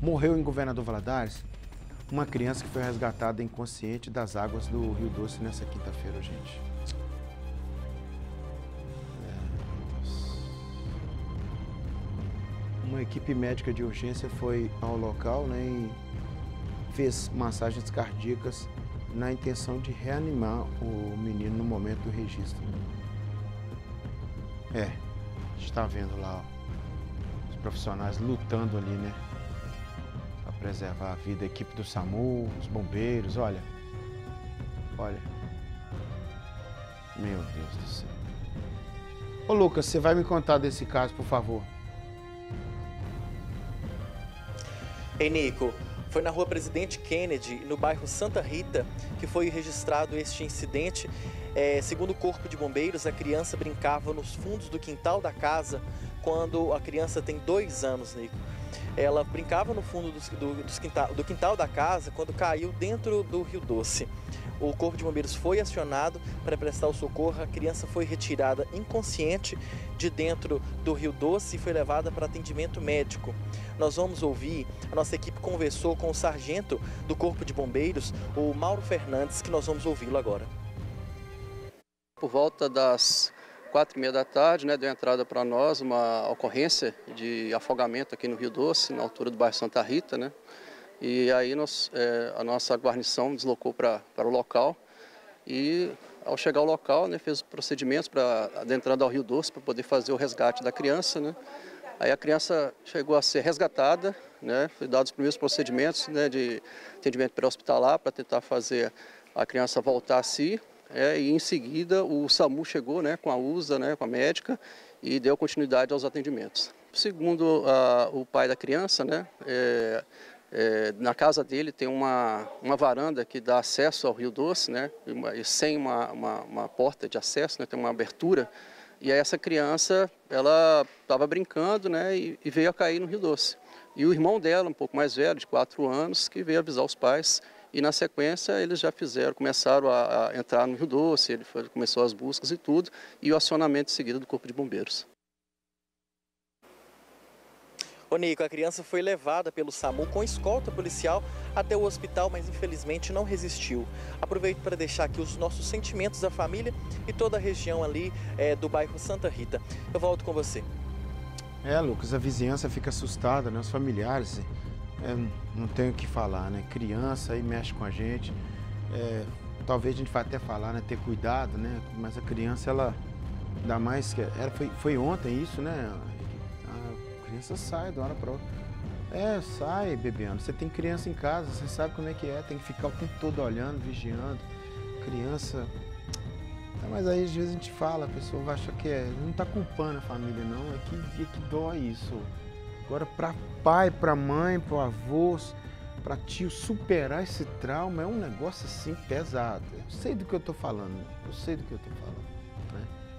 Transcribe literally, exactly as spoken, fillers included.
Morreu em Governador Valadares uma criança que foi resgatada inconsciente das águas do Rio Doce nessa quinta-feira, gente. É, uma equipe médica de urgência foi ao local, né, e fez massagens cardíacas na intenção de reanimar o menino no momento do registro. É, a gente está vendo lá, ó, os profissionais lutando ali, né, para preservar a vida, a equipe do SAMU, os bombeiros, olha, olha, meu Deus do céu. Ô Lucas, você vai me contar desse caso, por favor? Ei, Nico, foi na rua Presidente Kennedy, no bairro Santa Rita, que foi registrado este incidente. É, segundo o Corpo de Bombeiros, a criança brincava nos fundos do quintal da casa quando a criança tem dois anos, Nico. Ela brincava no fundo do, do, do, quintal, do quintal da casa quando caiu dentro do Rio Doce. O Corpo de Bombeiros foi acionado para prestar o socorro. A criança foi retirada inconsciente de dentro do Rio Doce e foi levada para atendimento médico. Nós vamos ouvir, a nossa equipe conversou com o sargento do Corpo de Bombeiros, o Mauro Fernandes, que nós vamos ouvi-lo agora. Por volta das quatro e meia da tarde, né, deu entrada para nós uma ocorrência de afogamento aqui no Rio Doce, na altura do bairro Santa Rita, né? E aí nós, é, a nossa guarnição deslocou para o local e, ao chegar ao local, né, fez os procedimentos para adentrando ao Rio Doce para poder fazer o resgate da criança, né? Aí a criança chegou a ser resgatada, né, foi dados os primeiros procedimentos, né, de atendimento pré-hospitalar para tentar fazer a criança voltar a si. É, e em seguida o SAMU chegou, né, com a U S A, né, com a médica, e deu continuidade aos atendimentos. Segundo a, o pai da criança, né, é, é, na casa dele tem uma, uma varanda que dá acesso ao Rio Doce, né, e, uma, e sem uma, uma, uma porta de acesso, né, tem uma abertura, e aí essa criança ela estava brincando, né, e, e veio a cair no Rio Doce. E o irmão dela, um pouco mais velho, de quatro anos, que veio avisar os pais. E na sequência eles já fizeram, começaram a, a entrar no Rio Doce, ele foi, começou as buscas e tudo, e o acionamento em seguida do Corpo de Bombeiros. Ô Nico, a criança foi levada pelo SAMU com escolta policial até o hospital, mas infelizmente não resistiu. Aproveito para deixar aqui os nossos sentimentos da família e toda a região ali é, do bairro Santa Rita. Eu volto com você. É, Lucas, a vizinhança fica assustada, né? Os familiares... É, não tenho o que falar, né? Criança aí mexe com a gente. É, talvez a gente vá até falar, né? Ter cuidado, né? Mas a criança, ela dá mais que... Era, foi, foi ontem isso, né? A criança sai de uma hora para outra. É, sai, bebeando. Você tem criança em casa, você sabe como é que é. Tem que ficar o tempo todo olhando, vigiando. Criança... Mas aí às vezes a gente fala, a pessoa vai achar que é... Não tá culpando a família, não. É que, é que dói isso. Agora, para pai, para mãe, para avós, para tio, superar esse trauma é um negócio assim pesado. Eu sei do que eu estou falando, eu sei do que eu estou falando.